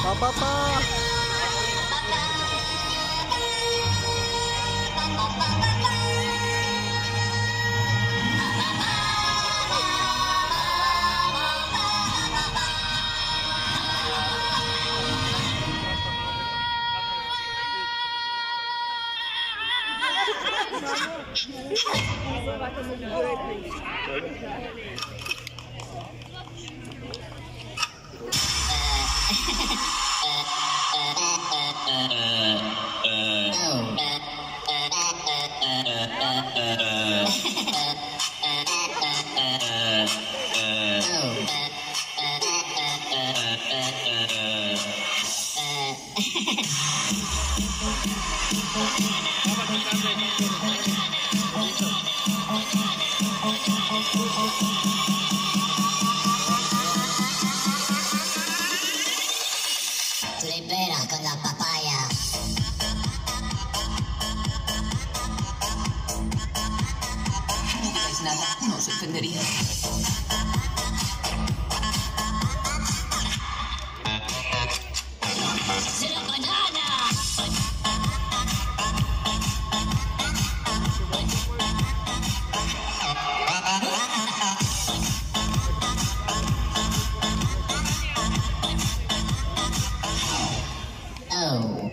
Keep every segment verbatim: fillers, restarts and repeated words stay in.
Pa, pa, pa! Tu liberas con la papaya. No digáis nada, no se entendería. ¡Será banana! Oh.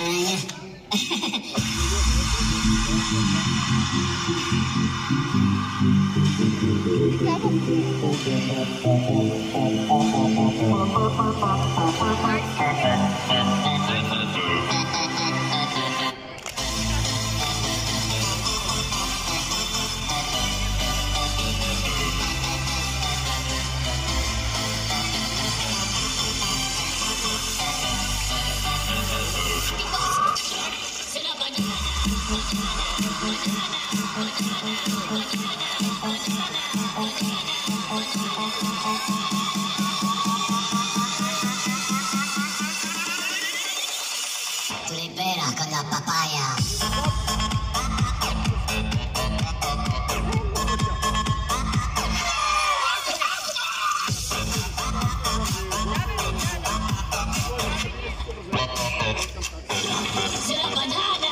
¡Será banana! Tu liberas con la papaya. ¡Será banana!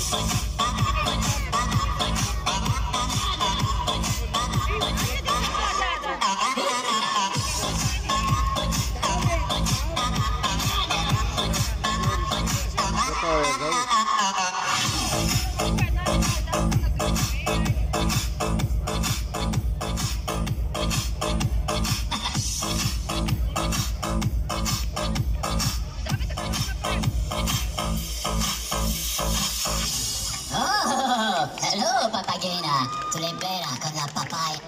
Oh, hello, papagena. Tu liberas con la papaya.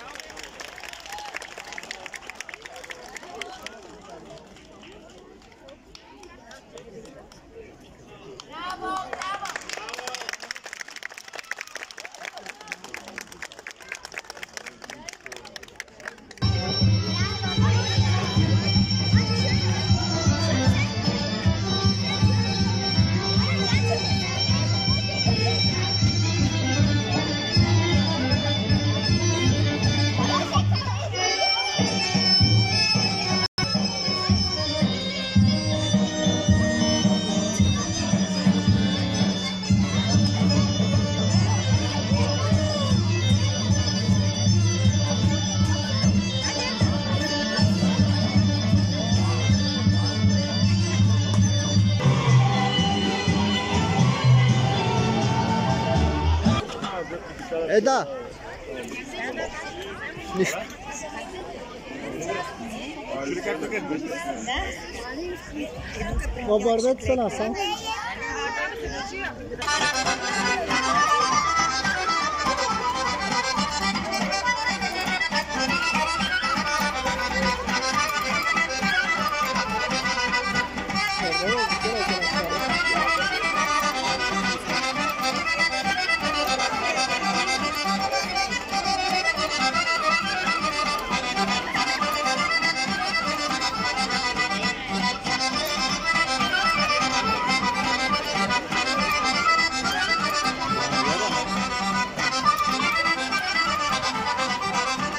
Eda! Nici... O guardat să lasă.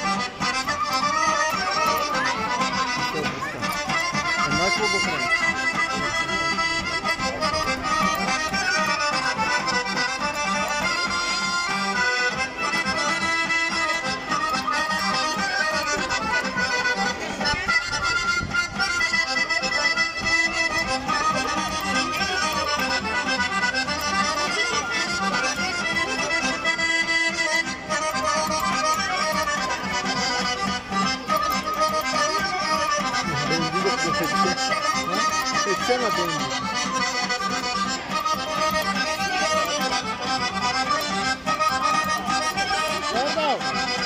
Nasıl bu kadar? сцена денди. Ердал!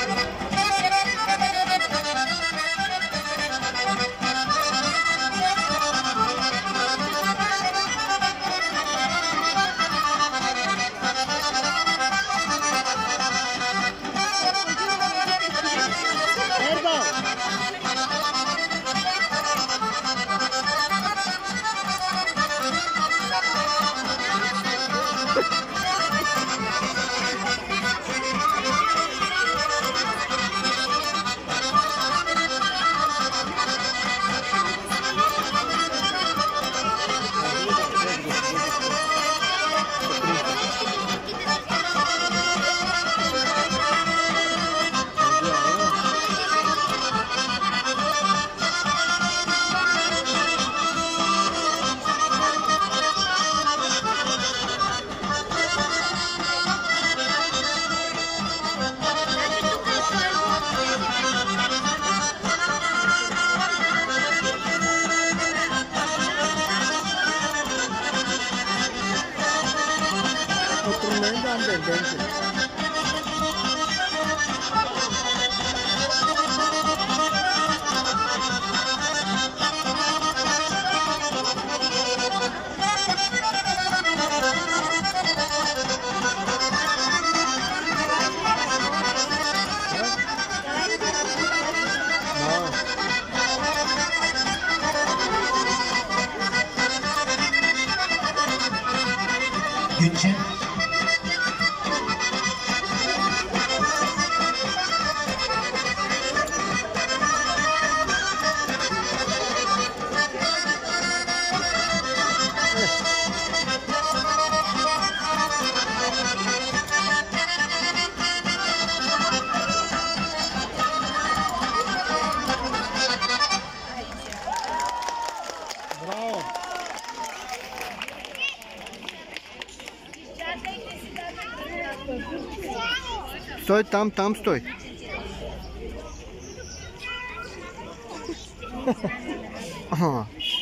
Tremenda tendencia. Gülçin. Bravo! Стой там, там стой. Ага.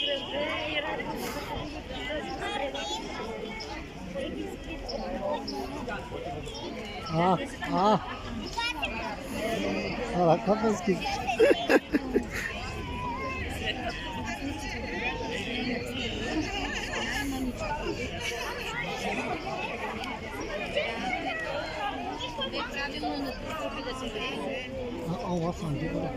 А, а. А, капельки. А, у вас он где-то.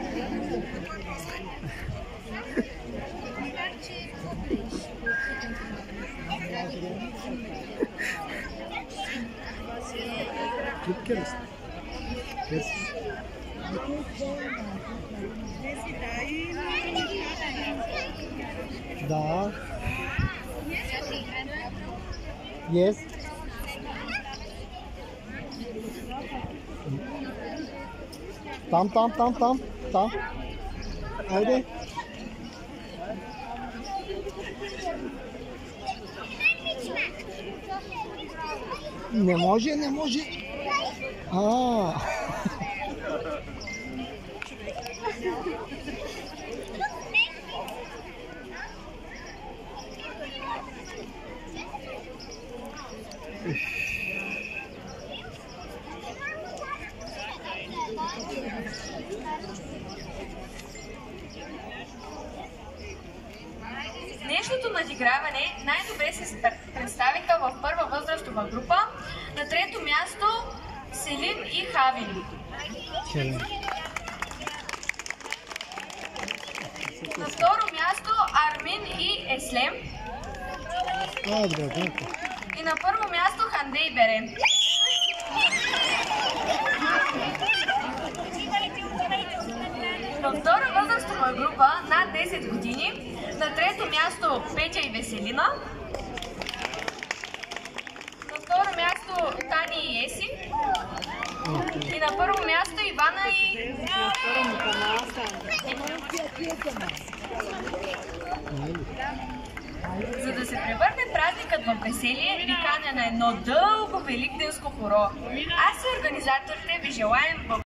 Клип керс. Керс. Да. Yes. Там, там, там, там, там. Айде. Не може, не може. А. Днешното надиграване най-добре се представиха в първа възрастова група. На трето място Селим и Хавин. На второ място Армин и Еслем. И на първо място Ханде и Берен. Във втора възрастова група над десет години на трето място Петя и Веселина. На второ място Тани и Еси. И на първо място Ивана и... За да се превърне празникът в веселие, ви каня на едно дълго великденско хоро. Аз и организаторите ви желаем